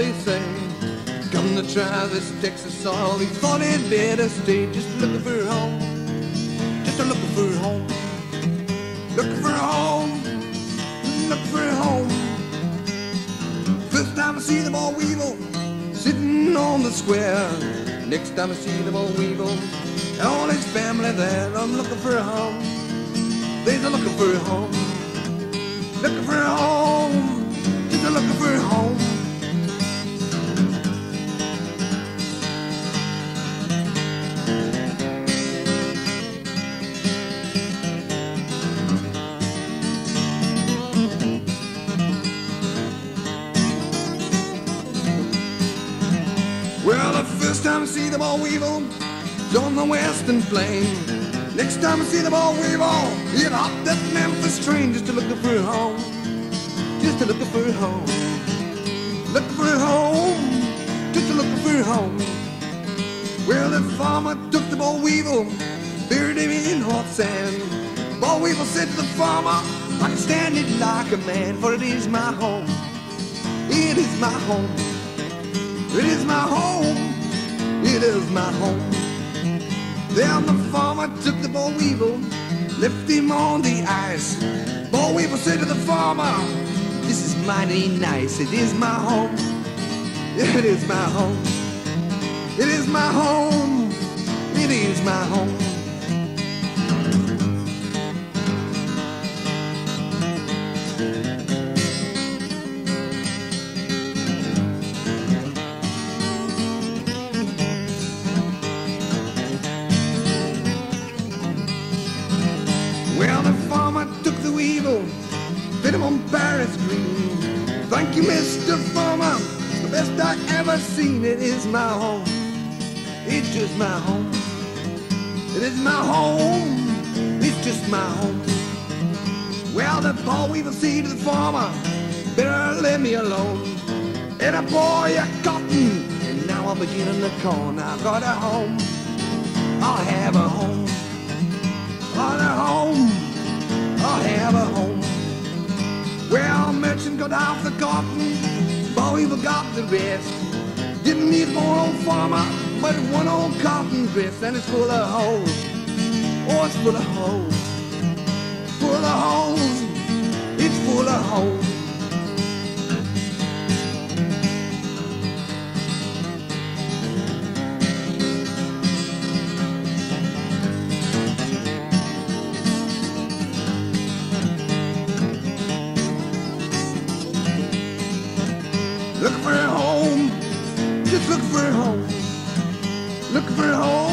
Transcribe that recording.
they say. Come to try this Texas soil, he thought he'd better stay. Just looking for a home, just a looking for a home, looking for a home, looking for a home. First time I see the boll weevil sitting on the square. Next time I see the boll weevil and all his family there. I'm looking for a home, they're looking for a home, looking for a home, just a looking for a home. Well, the first time I see the boll weevil, it's on the western plain. Next time I see the boll weevil, it hopped that Memphis train. Just a looking for a home, just a looking for a home, looking for a home, just a looking for a home. Well, the farmer took the boll weevil, buried him in hot sand. Boll weevil said to the farmer, I can stand it like a man, for it is my home, it is my home. It is my home, it is my home. Then the farmer took the boll weevil, left him on the ice. Boll weevil said to the farmer, this is mighty nice. It is my home, it is my home, it is my home, it is my home. Well, the farmer took the weevil, fed him on Paris green. Thank you, Mr. Farmer, it's the best I ever seen. It is my home, it's just my home, it is my home, it's just my home. Well, the boll weevil said to the farmer, better let me alone. And I bore you cotton, and now I'm beginning to corn. I've got a home, I'll have a home, on a home, I'll have a home. Well, merchant got off the cotton, boll weevil got the rest. Didn't need more old farmer, but one old cotton dress. And it's full of holes, oh, it's full of holes, full of holes, it's full of holes. Looking for a home, just looking for a home, looking for a home.